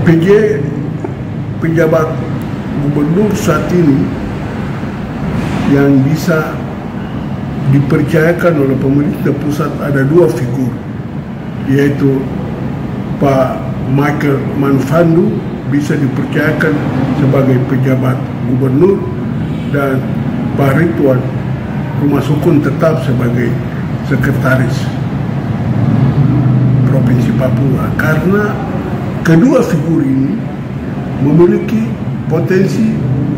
PJ pejabat gubernur saat ini yang bisa dipercayakan oleh pemerintah pusat ada dua figur, yaitu Pak Michael Manfandu bisa dipercayakan sebagai pejabat gubernur dan Pak Ridwan Rumah Sukun tetap sebagai sekretaris Provinsi Papua, karena kedua figur ini memiliki potensi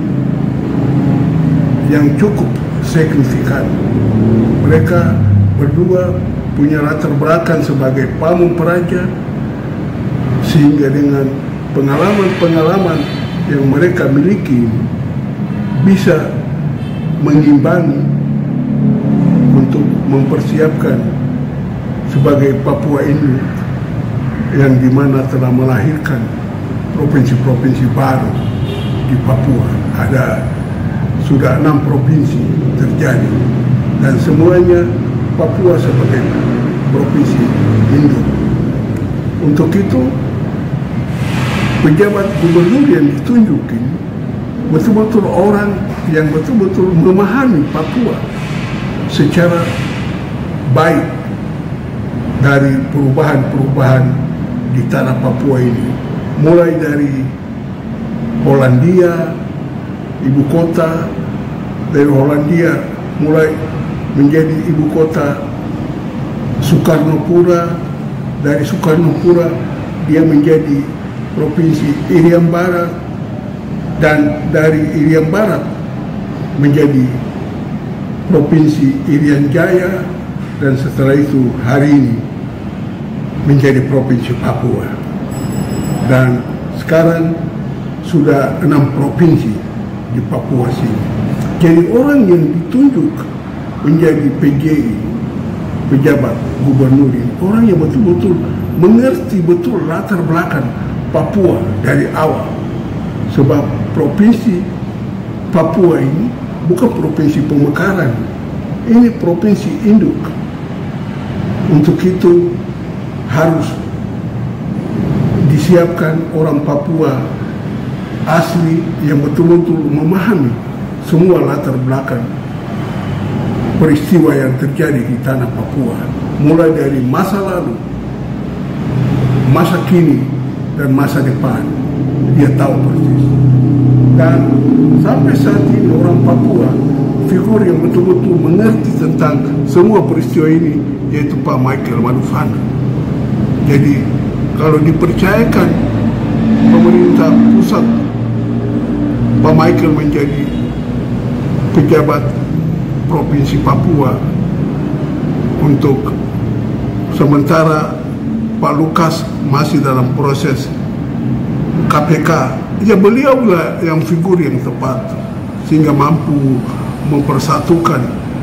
yang cukup signifikan. Mereka berdua punya latar belakang sebagai pamung peraja, sehingga dengan pengalaman-pengalaman yang mereka miliki bisa mengimbangi untuk mempersiapkan sebagai Papua ini yang dimana telah melahirkan provinsi-provinsi baru di Papua. Sudah 6 provinsi terjadi dan semuanya Papua sebagai provinsi induk. Untuk itu pejabat gubernur yang ditunjuk ini betul-betul orang yang betul-betul memahami Papua secara baik dari perubahan-perubahan di tanah Papua ini, mulai dari Hollandia, ibu kota dari Hollandia mulai menjadi ibu kota Sukarnopura, dari Sukarnopura dia menjadi provinsi Irian Barat, dan dari Irian Barat menjadi provinsi Irian Jaya, dan setelah itu hari ini menjadi provinsi Papua, dan sekarang sudah 6 provinsi di Papua sini. Jadi orang yang ditunjuk menjadi PJ pejabat gubernur ini orang yang betul-betul mengerti betul latar belakang Papua dari awal, sebab provinsi Papua ini bukan provinsi pemekaran, ini provinsi induk. Untuk itu harus disiapkan orang Papua asli yang betul-betul memahami semua latar belakang peristiwa yang terjadi di tanah Papua, mulai dari masa lalu, masa kini, dan masa depan. Dia tahu persis. Dan sampai saat ini orang Papua, figur yang betul-betul mengerti tentang semua peristiwa ini yaitu Pak Michael Manfandu. Jadi kalau dipercayakan pemerintah pusat Pak Michael menjadi pejabat Provinsi Papua untuk sementara Pak Lukas masih dalam proses KPK, ya beliaulah yang figur yang tepat sehingga mampu mempersatukan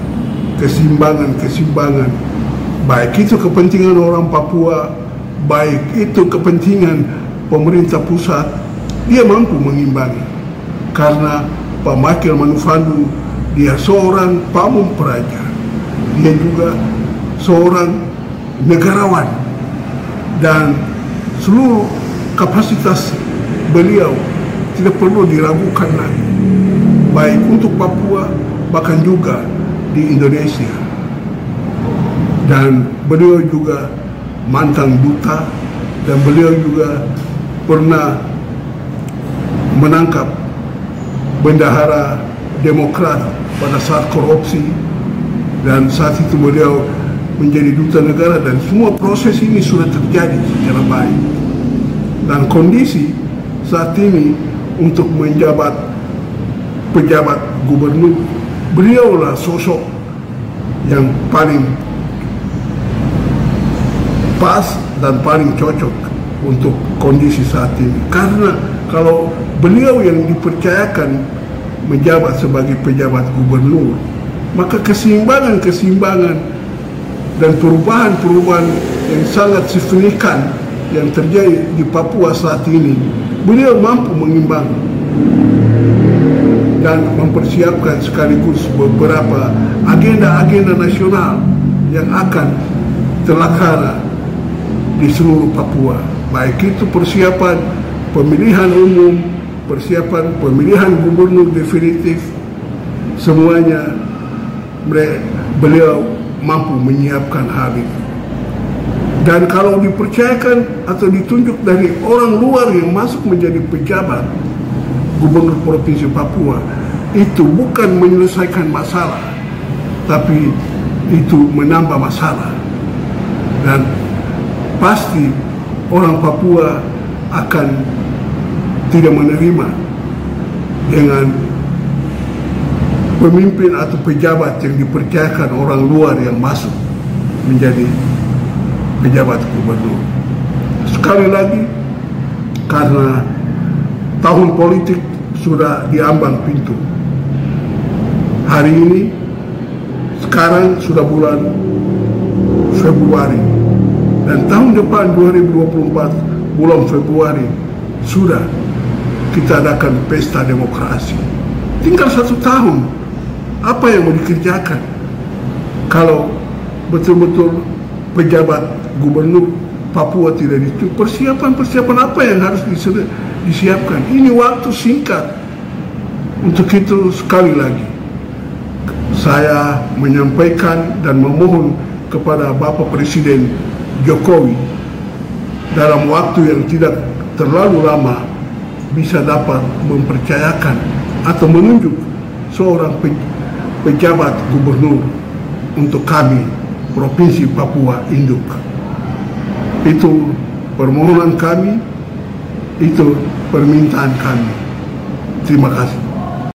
keseimbangan baik itu kepentingan orang Papua, baik itu kepentingan pemerintah pusat. Dia mampu mengimbangi karena Pak Michael Manfandu dia seorang pamung peraja, dia juga seorang negarawan, dan seluruh kapasitas beliau tidak perlu diragukan lagi, baik untuk Papua bahkan juga di Indonesia. Dan beliau juga mantan duta, dan beliau juga pernah menangkap bendahara Demokrat pada saat korupsi, dan saat itu beliau menjadi duta negara, dan semua proses ini sudah terjadi secara baik. Dan kondisi saat ini untuk menjabat pejabat gubernur, beliaulah sosok yang paling pas dan paling cocok untuk kondisi saat ini. Karena kalau beliau yang dipercayakan menjabat sebagai pejabat gubernur, maka keseimbangan dan perubahan-perubahan yang sangat signifikan yang terjadi di Papua saat ini, beliau mampu mengimbang dan mempersiapkan sekaligus beberapa agenda-agenda nasional yang akan terlaksana di seluruh Papua, baik itu persiapan pemilihan umum, persiapan pemilihan gubernur definitif, semuanya beliau mampu menyiapkan hal itu. Dan kalau dipercayakan atau ditunjuk dari orang luar yang masuk menjadi pejabat gubernur Provinsi Papua, itu bukan menyelesaikan masalah, tapi itu menambah masalah. Dan pasti orang Papua akan tidak menerima dengan pemimpin atau pejabat yang dipercayakan orang luar yang masuk menjadi pejabat gubernur. Sekali lagi, karena tahun politik sudah diambang pintu. Hari ini, sekarang sudah bulan Februari, dan tahun depan 2024 bulan Februari sudah kita adakan pesta demokrasi. Tinggal 1 tahun, apa yang mau dikerjakan kalau betul-betul pejabat gubernur Papua tidak ditunjuk? Persiapan apa yang harus disiapkan? Ini waktu singkat. Untuk itu sekali lagi saya menyampaikan dan memohon kepada Bapak Presiden Jokowi dalam waktu yang tidak terlalu lama bisa dapat mempercayakan atau menunjuk seorang pejabat gubernur untuk kami Provinsi Papua Induk. Itu permohonan kami, itu permintaan kami. Terima kasih.